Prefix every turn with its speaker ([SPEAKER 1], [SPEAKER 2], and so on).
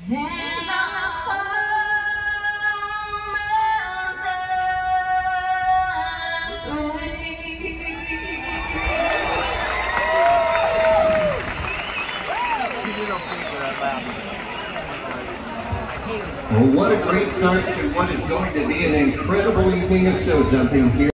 [SPEAKER 1] And on the
[SPEAKER 2] Well, what a great start to what is going to be an incredible evening of show jumping here.